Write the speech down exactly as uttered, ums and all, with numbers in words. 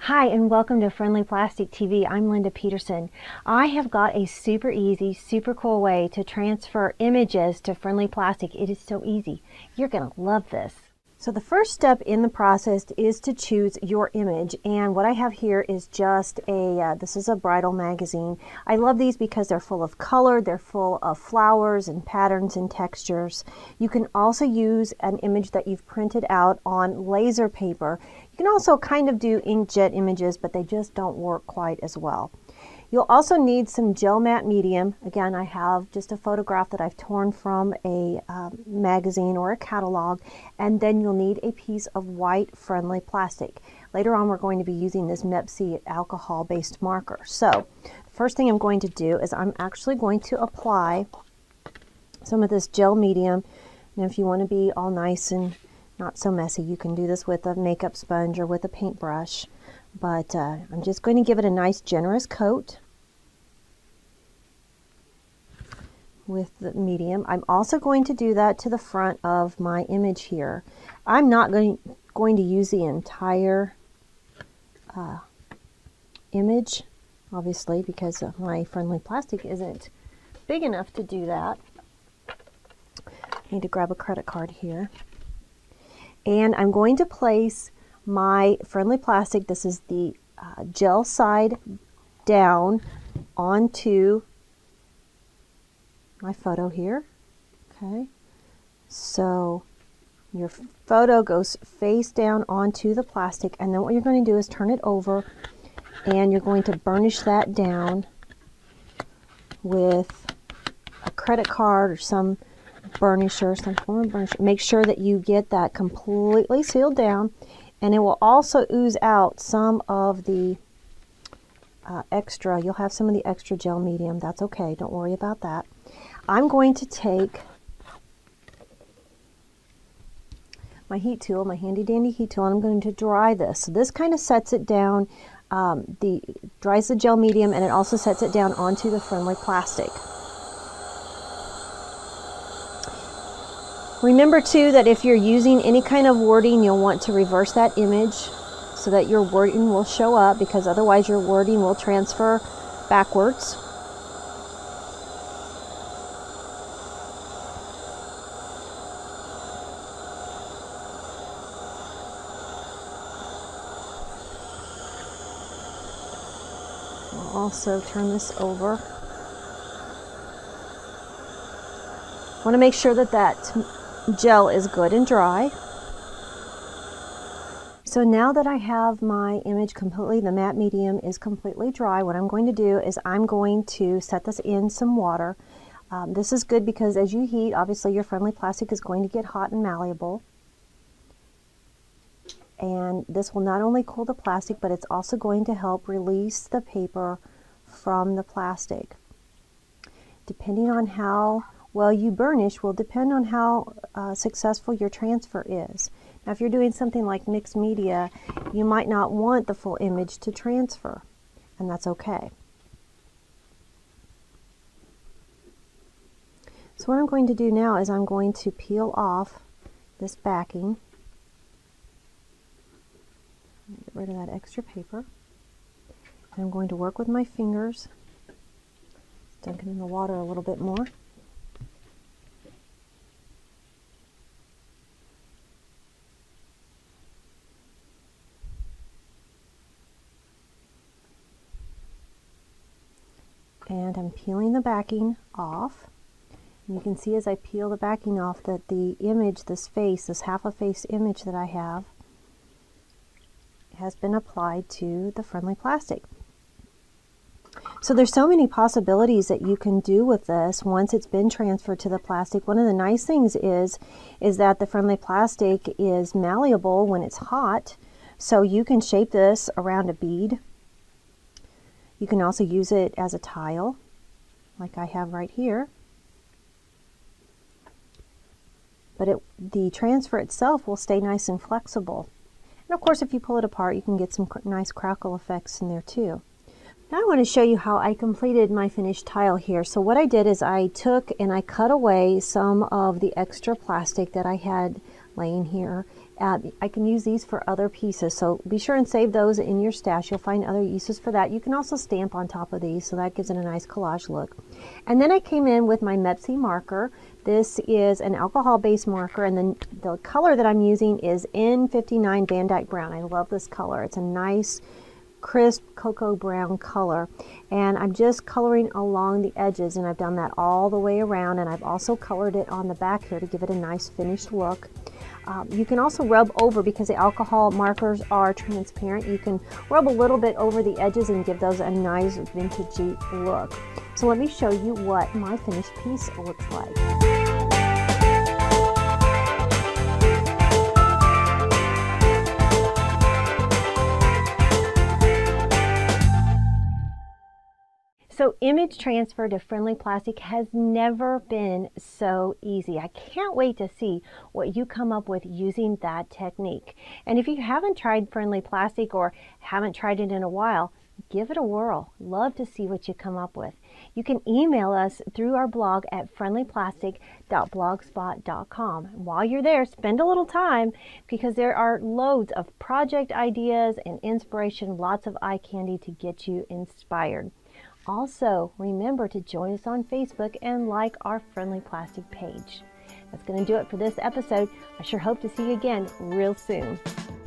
Hi and welcome to Friendly Plastic T V. I'm Linda Peterson. I have got a super easy, super cool way to transfer images to Friendly Plastic. It is so easy. You're going to love this. So the first step in the process is to choose your image, and what I have here is just a, uh, this is a bridal magazine. I love these because they're full of color, they're full of flowers and patterns and textures. You can also use an image that you've printed out on laser paper. You can also kind of do inkjet images, but they just don't work quite as well. You'll also need some gel matte medium. Again, I have just a photograph that I've torn from a um, magazine or a catalog, and then you'll need a piece of white friendly plastic. Later on, we're going to be using this Mepsi alcohol-based marker. So, the first thing I'm going to do is I'm actually going to apply some of this gel medium. Now, if you want to be all nice and not so messy, you can do this with a makeup sponge or with a paintbrush. But uh, I'm just going to give it a nice generous coat with the medium. I'm also going to do that to the front of my image here. I'm not going, going to use the entire uh, image, obviously, because my friendly plastic isn't big enough to do that. I need to grab a credit card here. And I'm going to place my friendly plastic, this is the uh, gel side down onto my photo here. Okay, so your photo goes face down onto the plastic, and then what you're going to do is turn it over and you're going to burnish that down with a credit card or some burnisher, some form of burnisher. Make sure that you get that completely sealed down. And it will also ooze out some of the uh, extra, you'll have some of the extra gel medium. That's okay, don't worry about that. I'm going to take my heat tool, my handy dandy heat tool, and I'm going to dry this. So this kind of sets it down, um, the dries the gel medium, and it also sets it down onto the friendly plastic. Remember too that if you're using any kind of wording, you'll want to reverse that image so that your wording will show up, because otherwise your wording will transfer backwards. I'll also turn this over. I want to make sure that that gel is good and dry. So now that I have my image completely, the matte medium is completely dry, what I'm going to do is I'm going to set this in some water. Um, this is good because as you heat, obviously your friendly plastic is going to get hot and malleable. And this will not only cool the plastic, but it's also going to help release the paper from the plastic. Depending on how well you burnish will depend on how uh, successful your transfer is. Now if you're doing something like mixed media, you might not want the full image to transfer, and that's okay. So what I'm going to do now is I'm going to peel off this backing. Get rid of that extra paper. And I'm going to work with my fingers, dunk it in the water a little bit more. And I'm peeling the backing off. And you can see as I peel the backing off that the image, this face, this half a face image that I have, has been applied to the friendly plastic. So there's so many possibilities that you can do with this once it's been transferred to the plastic. One of the nice things is, is that the friendly plastic is malleable when it's hot, so you can shape this around a bead. You can also use it as a tile, like I have right here. But it, the transfer itself will stay nice and flexible. And of course, if you pull it apart, you can get some nice crackle effects in there too. Now I want to show you how I completed my finished tile here. So what I did is I took and I cut away some of the extra plastic that I had laying here, Uh, I can use these for other pieces, so be sure and save those in your stash. You'll find other uses for that. You can also stamp on top of these, so that gives it a nice collage look. And then I came in with my Mepsi marker. This is an alcohol-based marker, and then the color that I'm using is N fifty-nine Van Dyke Brown. I love this color. It's a nice, crisp cocoa brown color, and I'm just coloring along the edges, and I've done that all the way around, and I've also colored it on the back here to give it a nice finished look. Um, you can also rub over, because the alcohol markers are transparent, you can rub a little bit over the edges and give those a nice vintagey look. So let me show you what my finished piece looks like. So image transfer to Friendly Plastic has never been so easy. I can't wait to see what you come up with using that technique. And if you haven't tried Friendly Plastic or haven't tried it in a while, give it a whirl. Love to see what you come up with. You can email us through our blog at friendly plastic dot blogspot dot com. While you're there, spend a little time, because there are loads of project ideas and inspiration, lots of eye candy to get you inspired. Also, remember to join us on Facebook and like our Friendly Plastic page. That's going to do it for this episode. I sure hope to see you again real soon.